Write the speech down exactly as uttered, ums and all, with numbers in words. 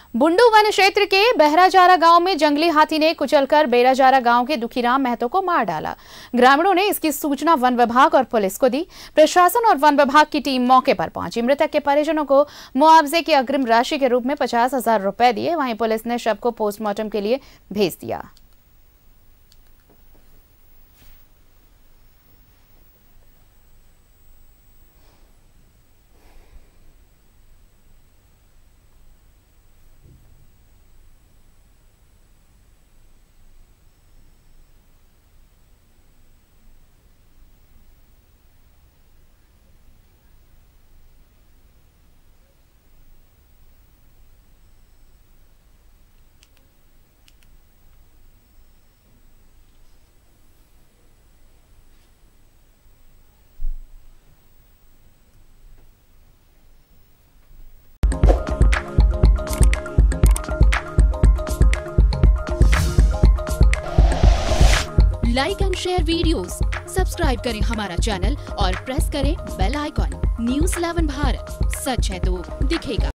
Bundu one क्षेत्र के बहराजारा गांव में जंगली हाथी ने कुचलकर बेराजारा गांव के दुखीराम महतो को मार डाला। ग्रामीणों ने इसकी सूचना वन विभाग और पुलिस को दी। प्रशासन और वन विभाग की टीम मौके पर पहुंची। मृतक के परिजनों को मुआवजे की अग्रिम राशि के रूप में पचास हजार रुपए दिए। वहीं पुलिस ने शव को पोस्टमार्टम के लिए भेज दिया। Like and share videos, subscribe करें हमारा चैनल और प्रेस करें bell icon. News Eleven Bharat, सच है तो दिखेगा।